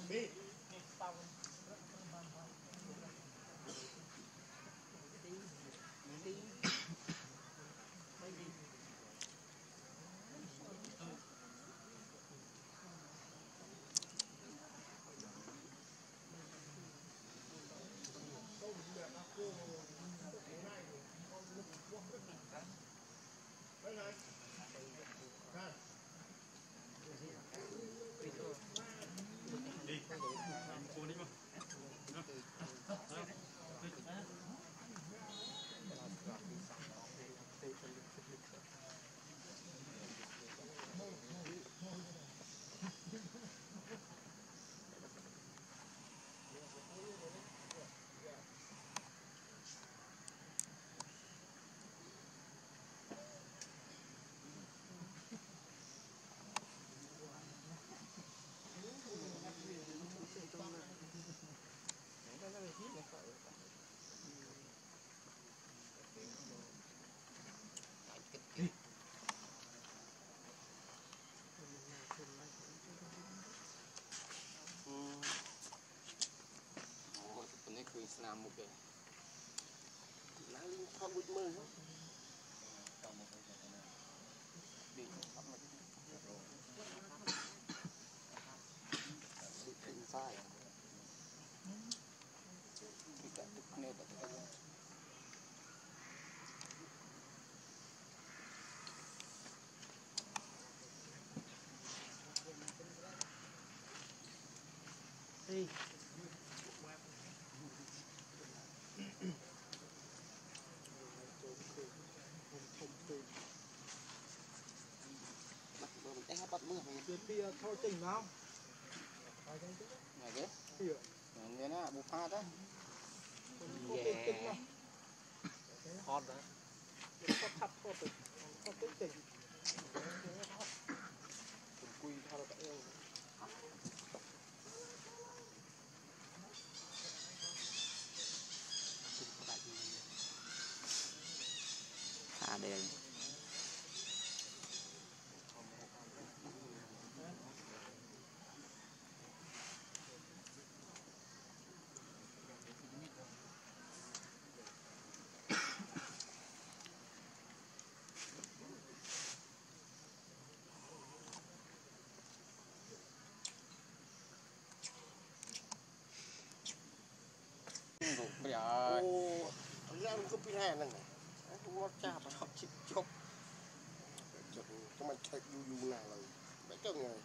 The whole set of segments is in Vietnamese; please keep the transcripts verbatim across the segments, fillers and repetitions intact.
Làm một cái lá linh phong bụi mơ bị bắt mặt bị thành sai bị cả thực nè cả thực đi bắt mưa mình đi thôi chỉnh nào này thế nghe nè bù pha đó yeah hot đấy hot hot hot hot tích chỉnh quy thao tại yêu à đây bây giờ ra có pin hè này nó cha phải học chip chốc cho mình chạy du du nào là mấy cái người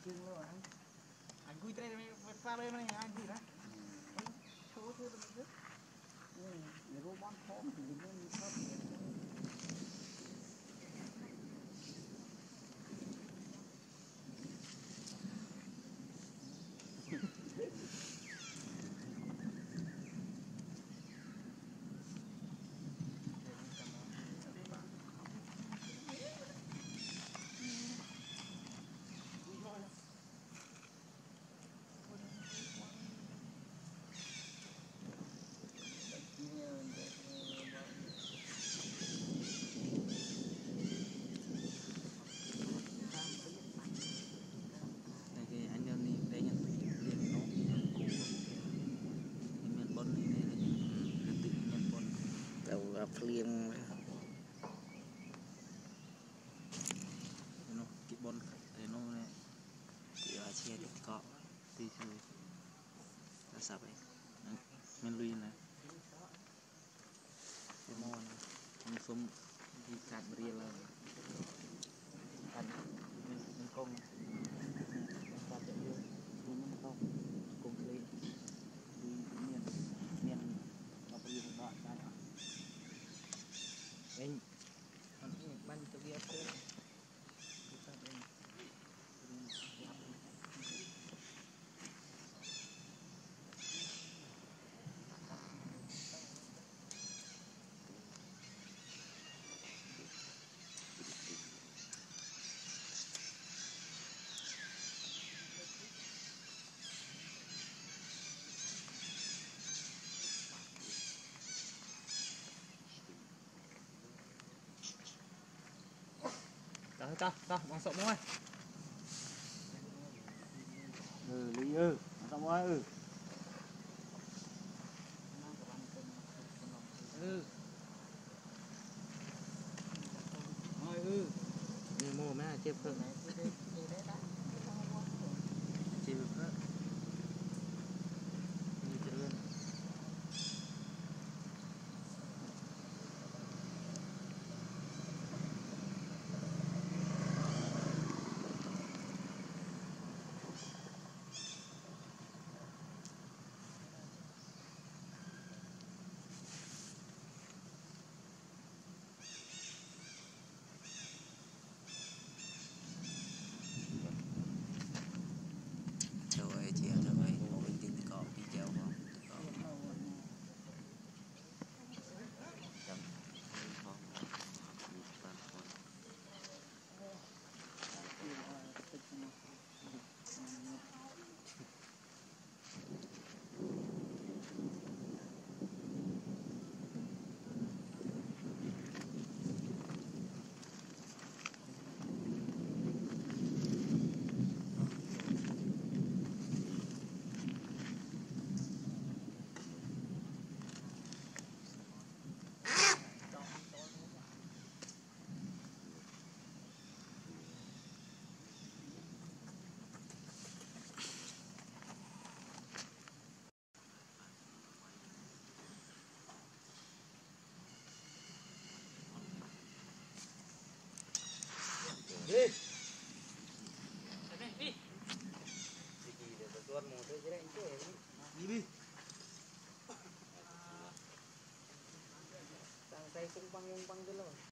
chừng luôn anh anh vui trai này pha lên này anh gì đó số thứ đó người robot phóng thì mình không phliêng nó kịp bon để nó này thì là chia thì có thì thì là sao vậy mình lui này cái món mình sống đi cắt bria là cắt mình mình công mình cắt được mình không cùng lấy đi miền miền mà bria đó cắt anh anh ban cho bia thôi ta ta bằng sọ mua ừ lý ừ sọ mua ừ ừ thôi ừ mua mấy chếp phượng chếp phượng như thế luôn trời chị trời ơi mình tin thì có video không đi đi đi đi sang tay cũng băng băng cái luôn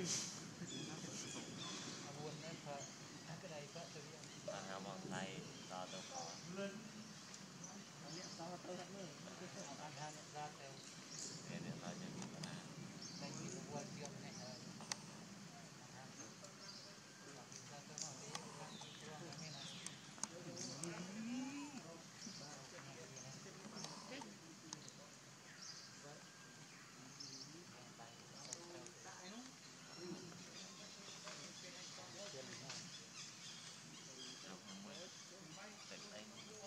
buồn nữa thợ cái này có từ hiện à mong thầy to tôi có sau tôi đã mới ăn hàng ra theo để để nói cho mình là đây thì buồn chưa này ra tôi nói đi làm gì cho nó này này chụp mới tỉnh anh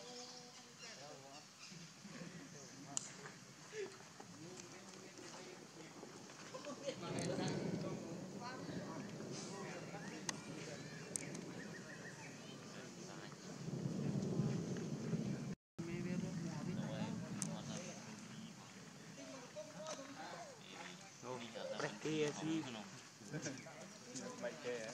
kia si Mày kê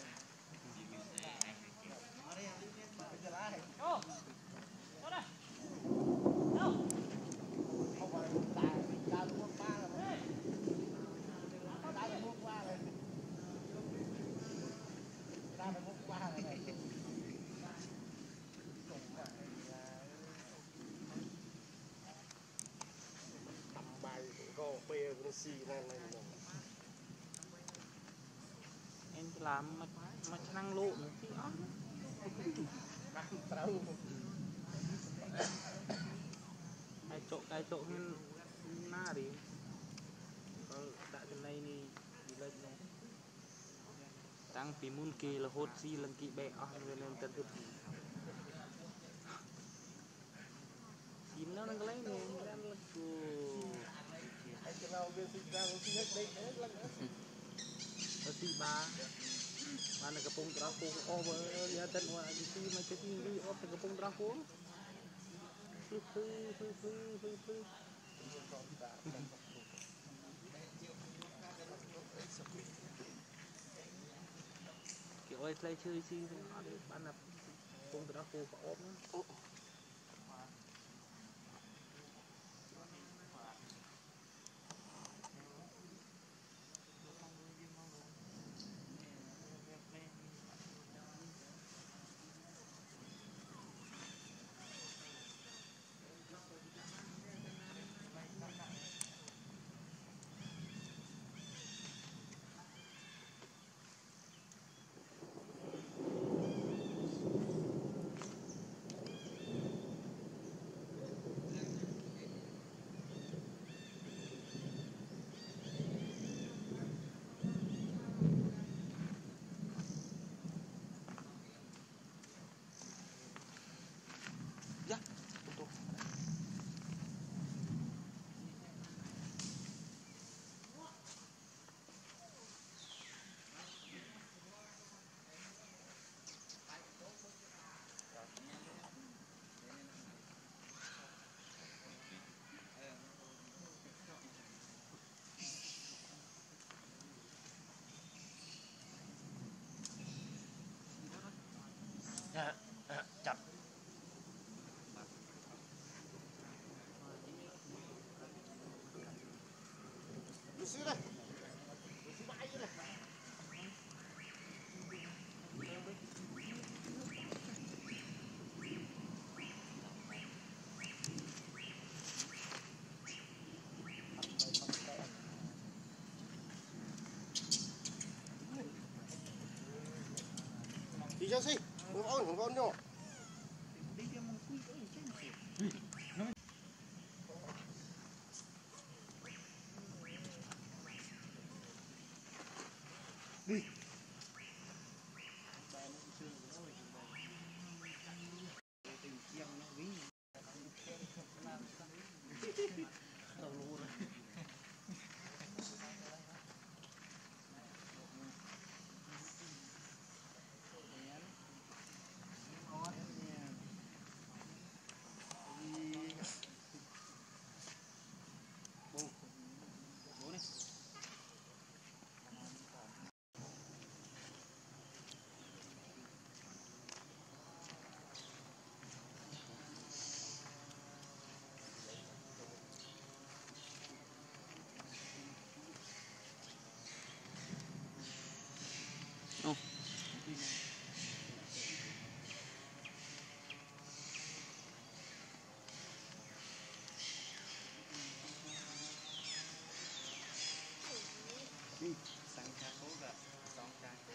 bài có bê con xì này này em làm mà mà năng lộ nữa chứ á cái chỗ cái chỗ nên na đi có đã cái này đi đi lên này tăng phí môn kỳ là hốt si lần kỳ bẹ ở lên lên tận thực chín nó đang lấy này đang là cô anh cái nào bên xịt ra nó xịt hết đấy hết lần nữa ở si ba mà là cái phong trafo over ya tên hoa đi si mà cái gì đi ở cái phong trafo phi phi phi phi phi phi kiểu ấy lấy chơi si nó đi bán là phong trafo có ốp nữa chặt đi xíu đây đi xíu bãi này đi cho xí không ổn không ổn đâu đi sang cha cố cả song cha cố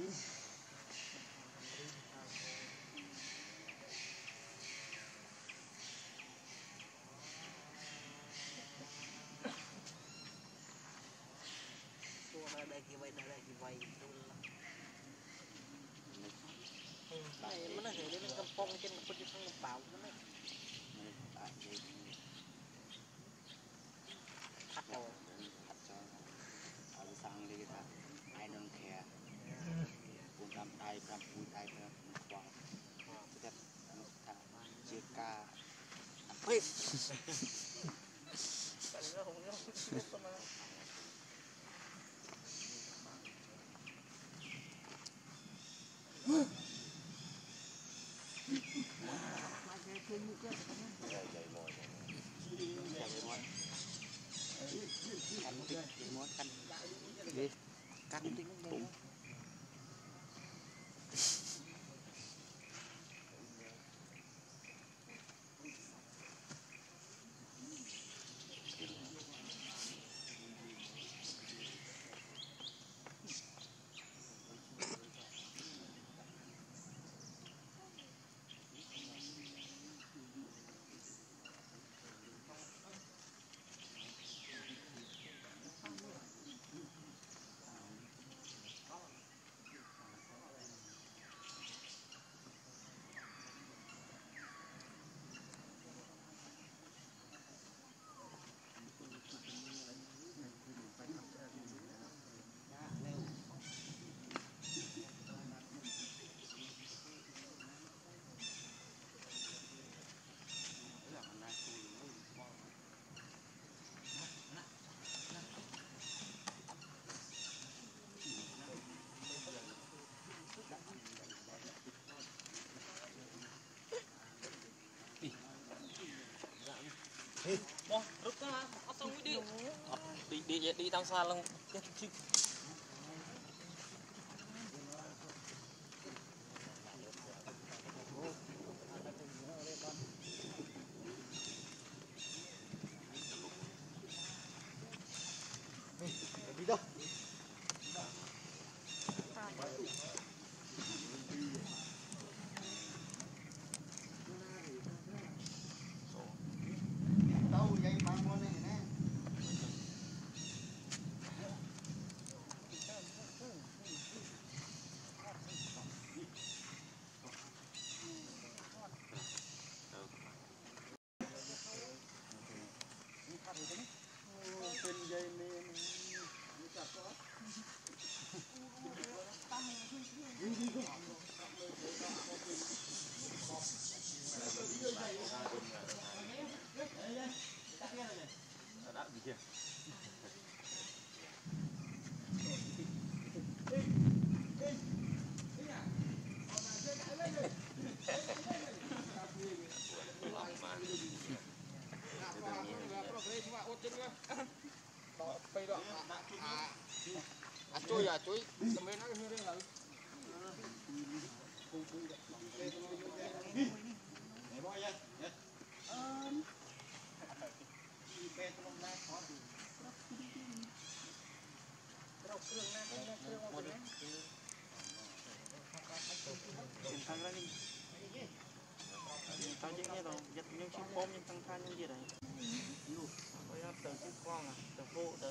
Tua đây kia vậy đây kia vậy này mana sih dia kampung kan apa di sana bau mana thật rồi sang đi ta I don't care buồn làm ai làm vui ai làm quăng sẽ ta chia ca Wih, kalau nggak ngomongnya sama cắn tính cũng Wah, rút ra là bắt xong đi đi đi đi đi tam xa luôn chết chứ đi đâu đâu vậy mà mua này nè bên dây men à chui à chui tụi mình nói như thế là thằng ra đi tao chỉ nghe rồi giật những chiếc bom những thằng than những gì đấy bây giờ từ chiếc con à từ vô từ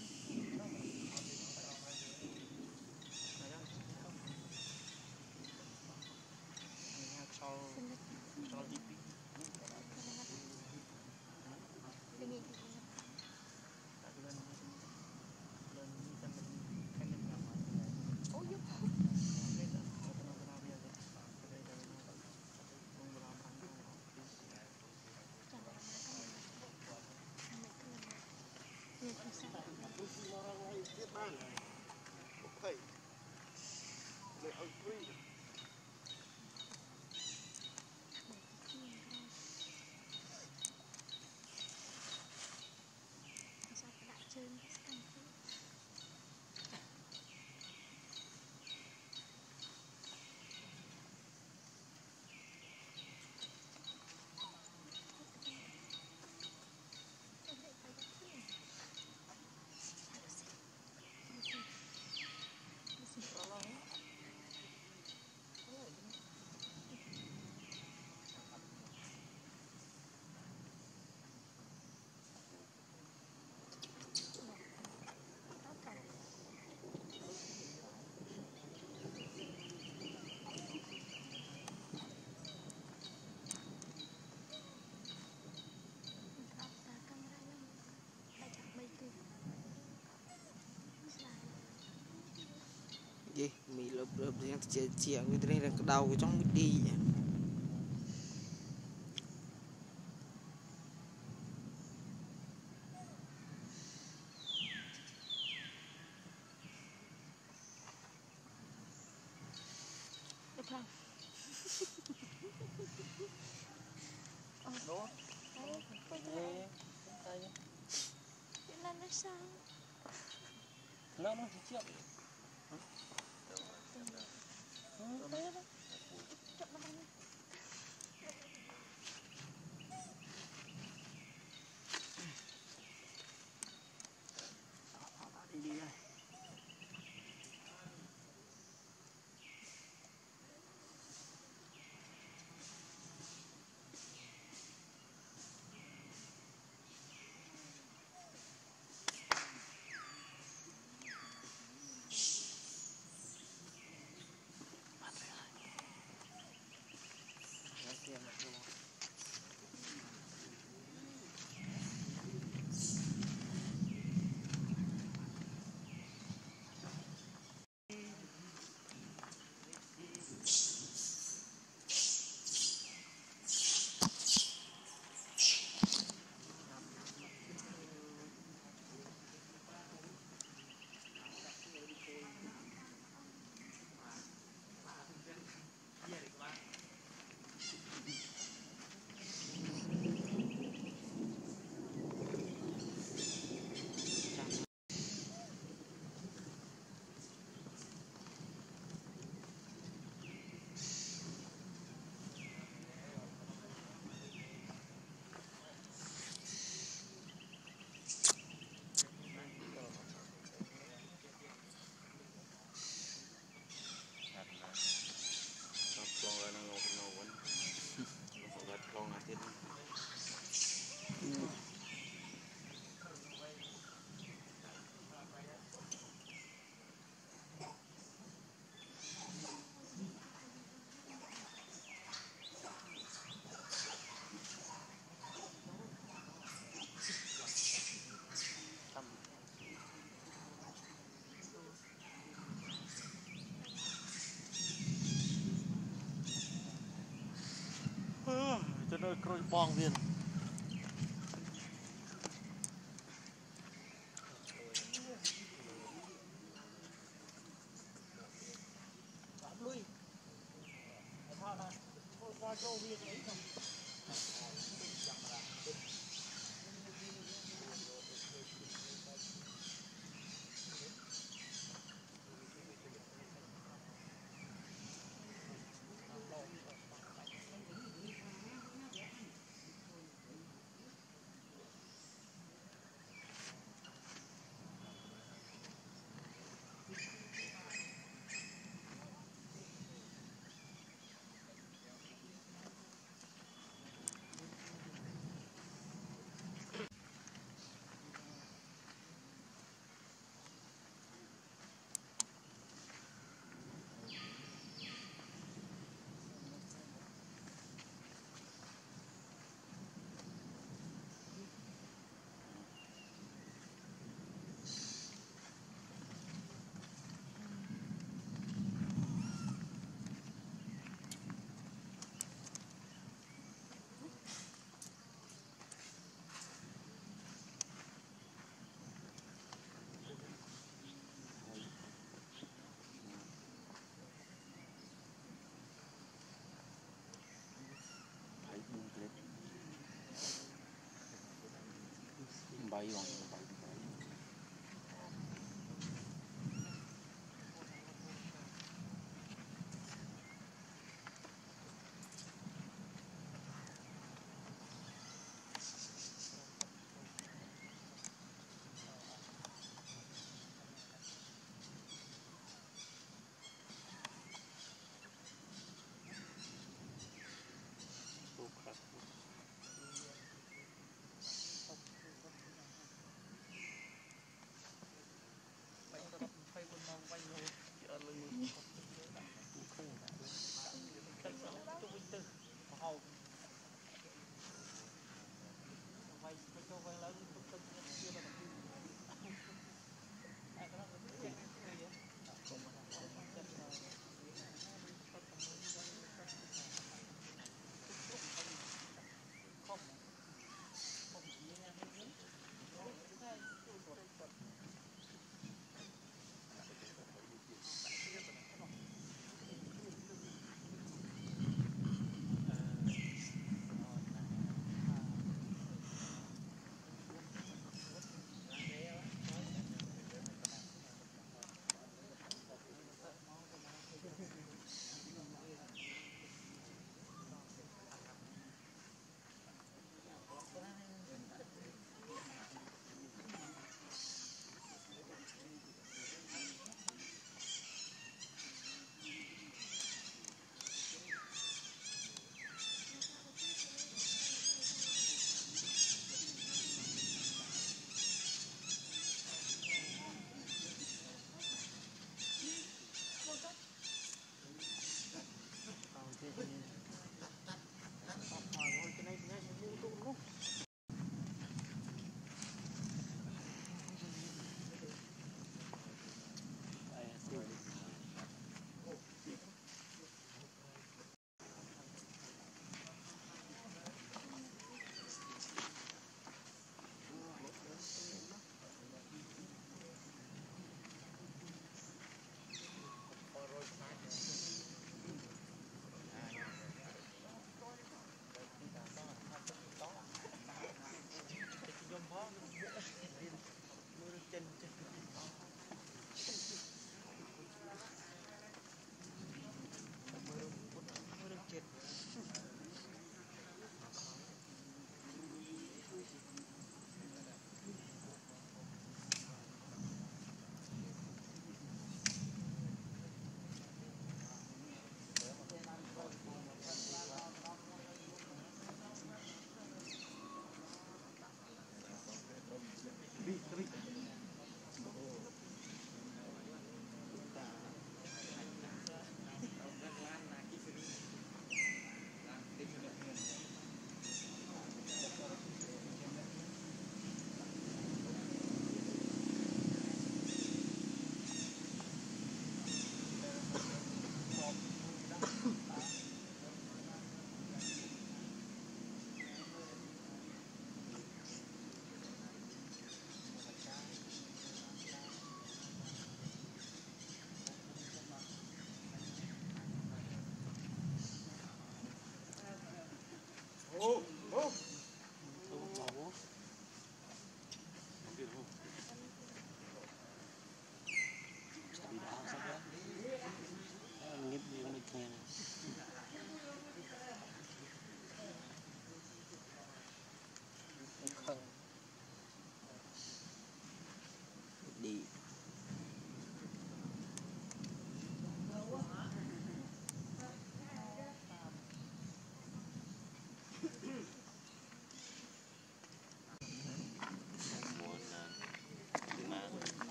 sau sau đi gì mì lợp lợp riêng chia chia người ta là đầu cái trong mít đi Đó. Nó nó chỉ chịu. đi đi đây cho nó coi bong viên bay bằng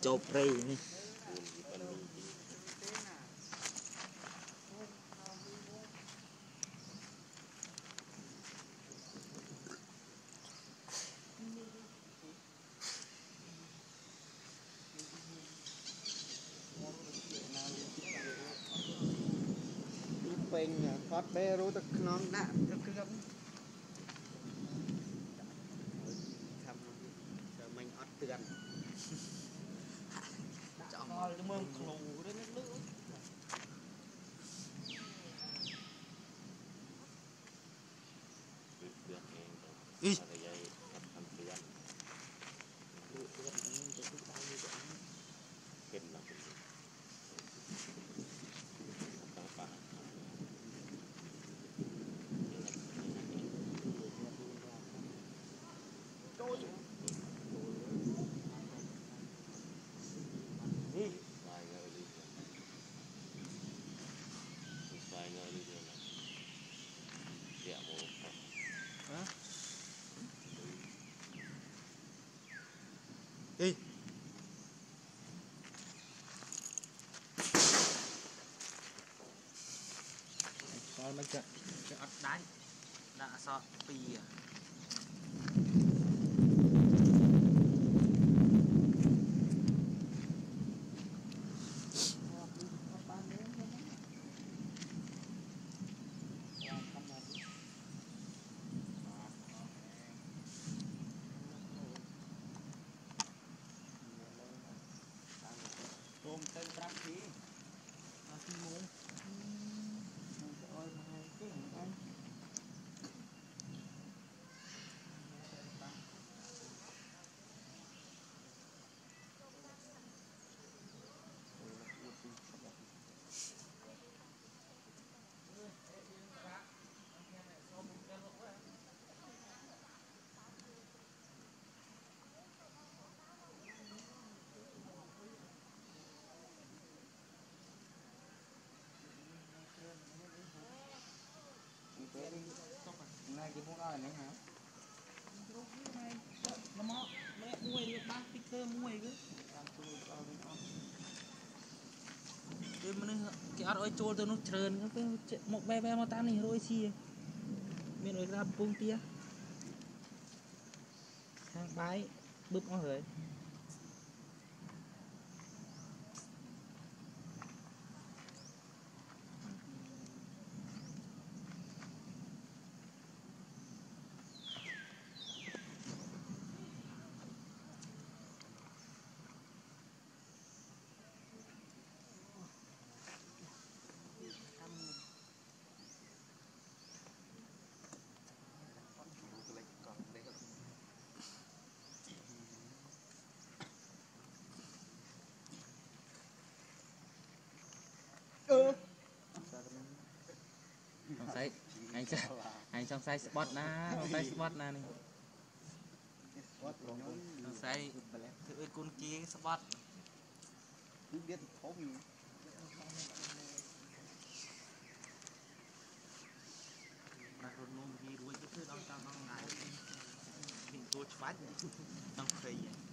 chộp rây này phình cót bê rú tực non đã tực cứ gấp thầm giờ mình ót tườn chọn ngon mơm khổ đấy nước nước Ý. đi sao mấy cái cái ớt đáy đã sọt pì à tôm tên trắng khí nó khi muốn ôi mà cái anh này cái món này hả nó mó mẹ mua được ba Peter mua cái cái mình cái ớt ơi trôi từ nó trơn cái một bé bé mà ta này rồi xì mình rồi ra bông tia hàng bái bướp nó rồi không say anh chơi anh trong say spot na trong say spot na này trong say thử con kia spot biết không mà rồi nôm gì đuôi cái thứ đó trong trong này hình tôi phát trong khi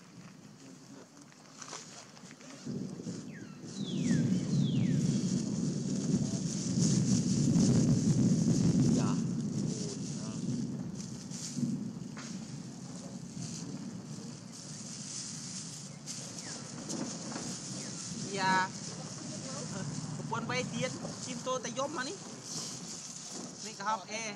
dạ một quân bay tiến chim tôi tay gió mà ní ní cả học e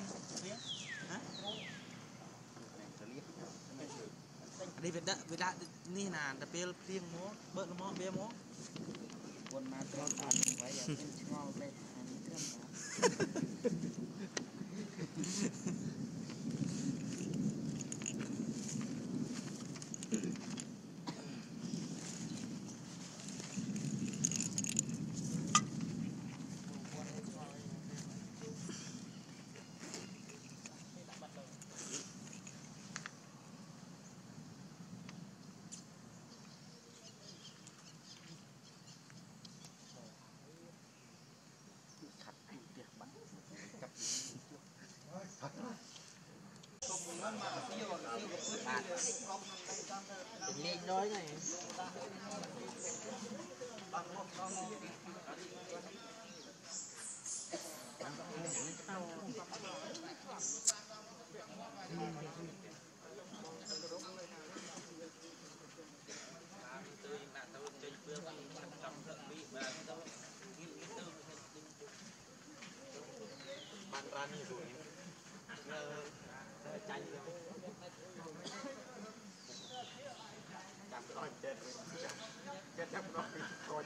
đi về đạn về đạn ní là đập bê riêng mó bớt nó mó bê mó quân mà tôi ăn phải giờ ngon lên Nhìn nói này. Bạn ra đi rồi. Chanh rồi. Chăm nói chết. Chết chăm nói coi.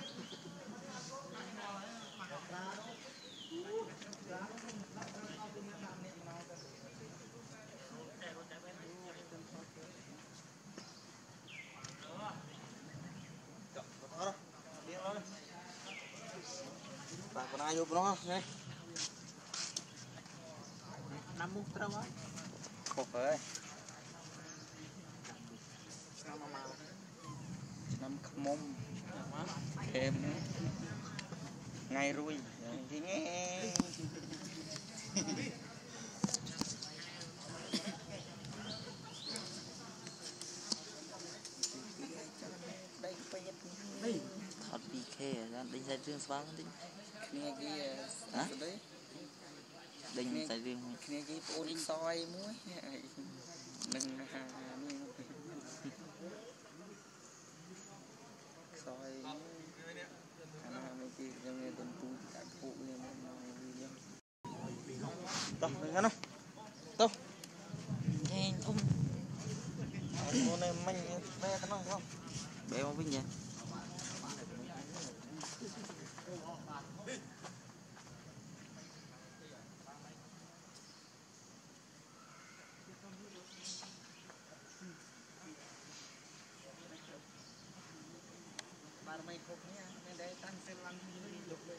Bạn còn ai vô nó này? Năm mút đâu á? Khổ ơi. Năm mông. Em ngay rồi. Thì nghe. Thật bị khê à, đánh giải riêng xóa đi. Nghe kia hả? Đánh giải riêng. Nghe kia bố đi soi muối. Đừng hà soi. Anh mấy kia cho nghe tuần tu cả phụ lên video. Đâu, đừng ngăn đâu. Đâu. Nghe không. Con này mình bé cái nó không? Bé mà vinh vậy. Mày phục nha, nên để tăng xem lăn lục lệ.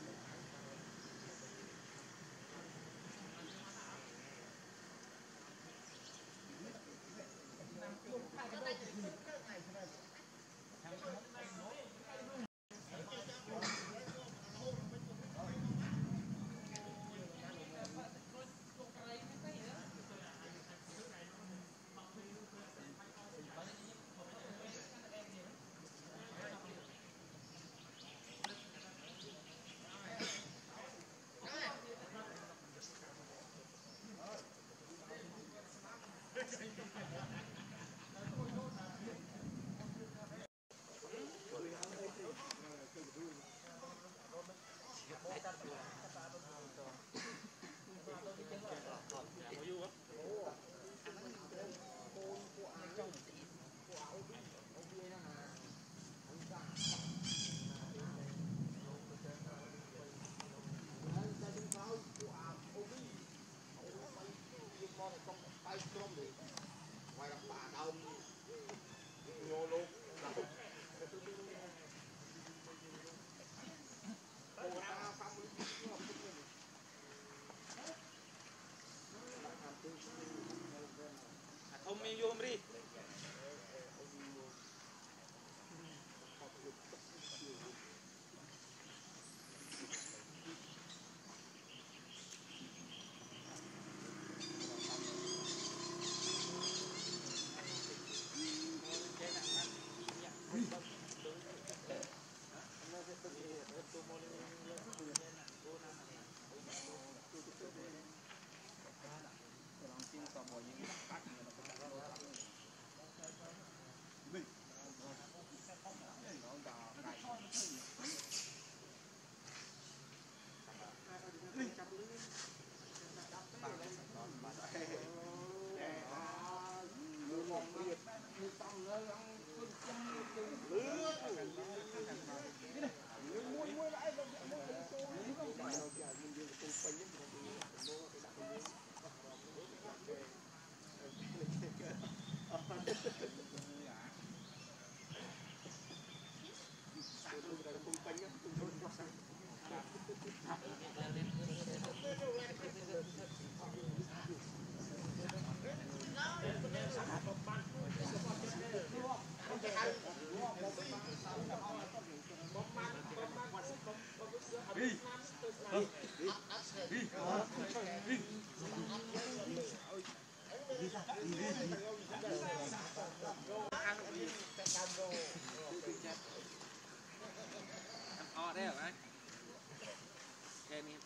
Không mi vô đi.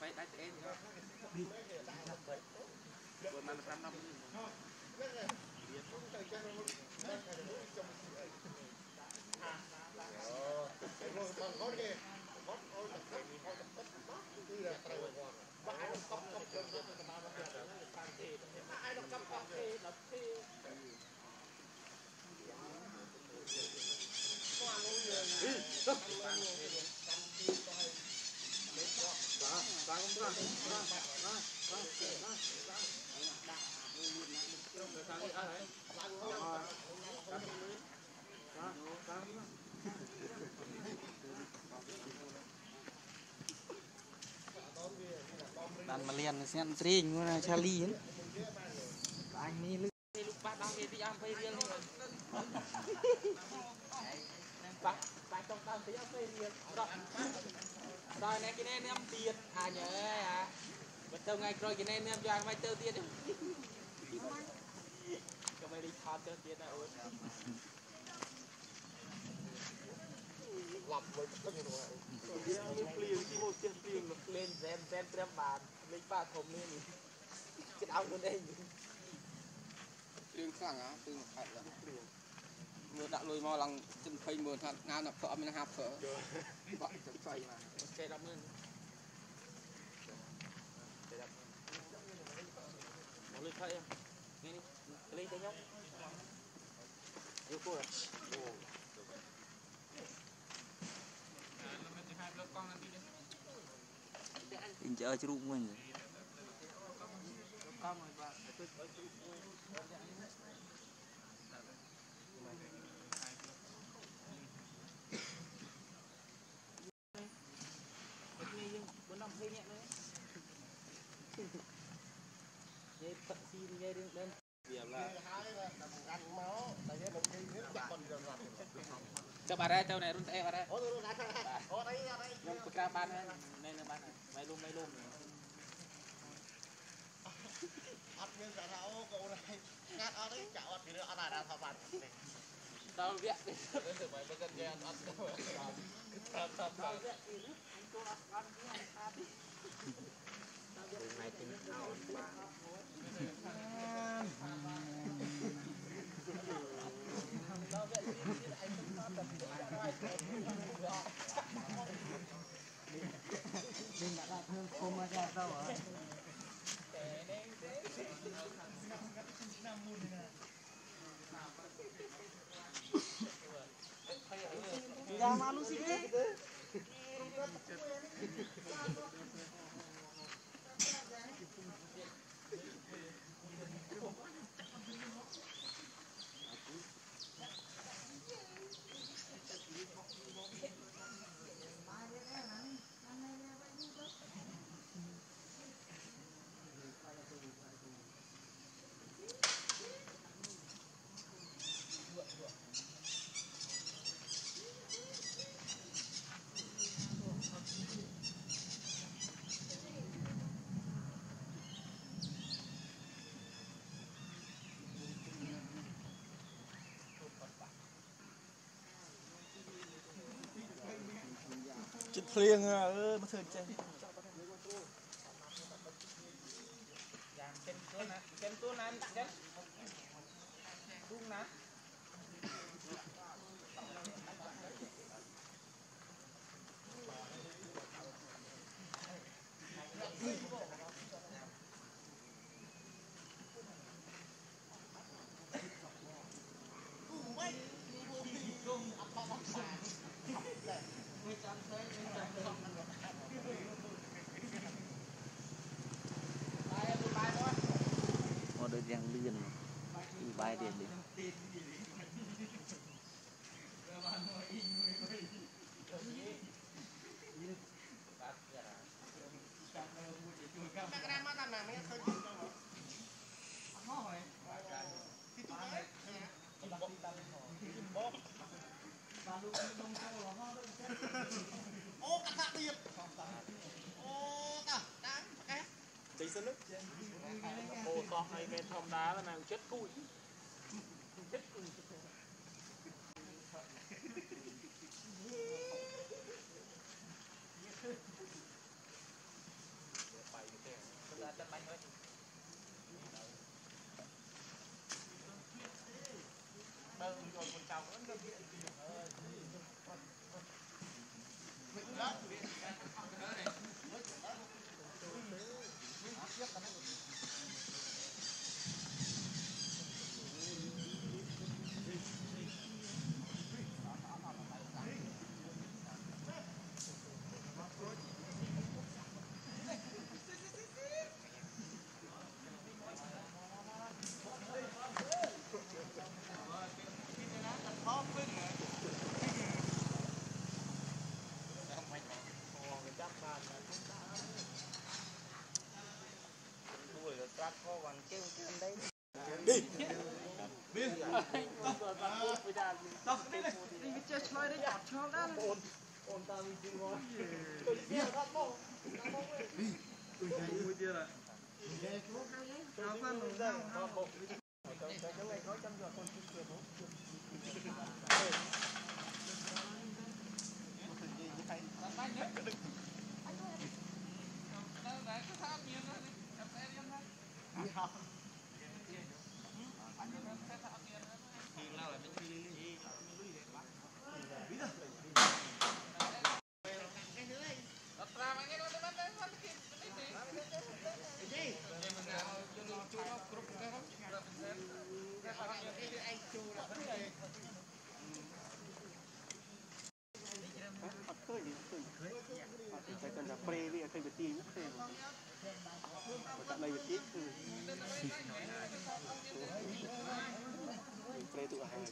phải đá trẻ đi mà năm năm đàn mà liền xem riêng của Charlie ấy anh đi lúc bắt đang đi ăn phê riêng bắt bắt trong tam tí ăn phê riêng rồi này cái này em tiền à nhớ à bắt đầu ngày rồi cái này em cho anh vay tơ tiền cho mày đi thọt tơ tiền nào làm với tất nhiên rồi lên xem xem xem bàn lấy ba thùng lên cái áo luôn đây riêng sang á từ phải là mưa đã lùi mò lằng chân phây mưa thật ngao nạp phở mình hạp phở bạn chân phây mà ok lắm luôn nó lên phây em nghe đi lấy cho nhóc yêu cô à anh chờ chứ rụng mình rồi con rồi bà bốn năm hơi nhẹ nữa nghe thợ si nghe đến đến điểm là ăn máu tại vì mình đi nước chặt còn giờ làm cho bà ra tao này run tay bà ra ủa tôi đã ủa đấy đấy nhưng có ra ban này này là ban này mày luôn mày luôn ăn miếng cả tháo cậu này ngắt ăn đấy chảo ăn thì nữa ăn này là thảo bàn tao biết mày mới cần nghe ăn ăn tao tao tao biết anh cô ăn ăn ăn đi này thì mình đã đạt hơn không mà ra đâu hả ra malu sih chụp liền à ơ mà thường chơi kem tuan kem tuan kem tung nát có đôi răng liền bài điện đi ô cắt hạ tiền ô cả đáng cái tí sân nước ô to hay cái thòng đá là nàng chết cùi chết cùi phải cần là pre với cây bật tiên nhất thế tại đây bật tiên pre tụ hàng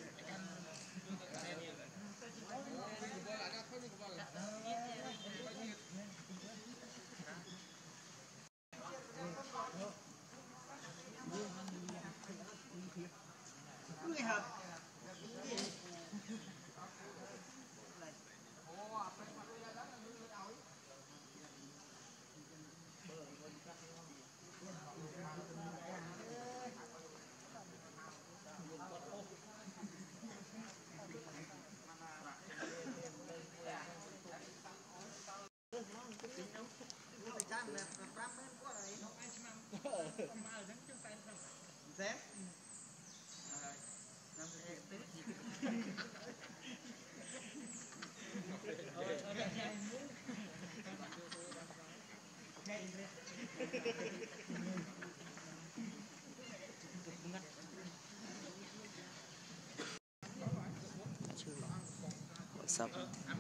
sập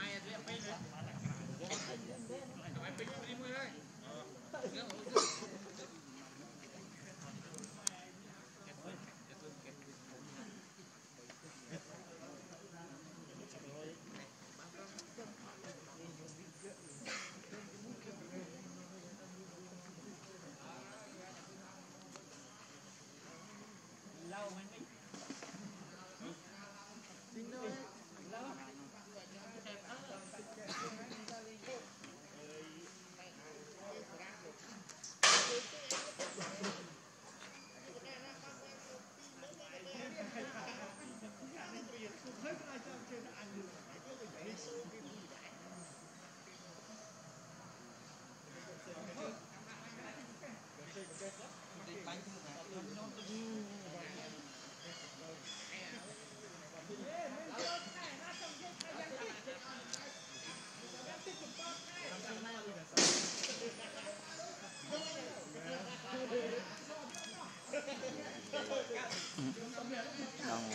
đồng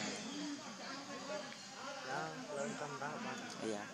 đó lên tâm đó bạn dạ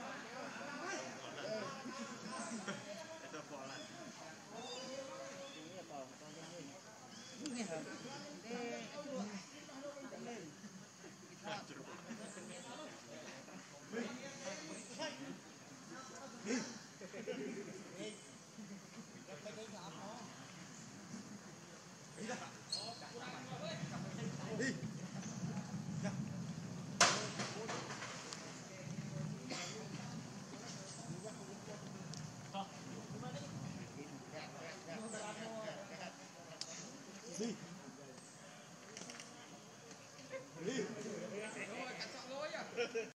đi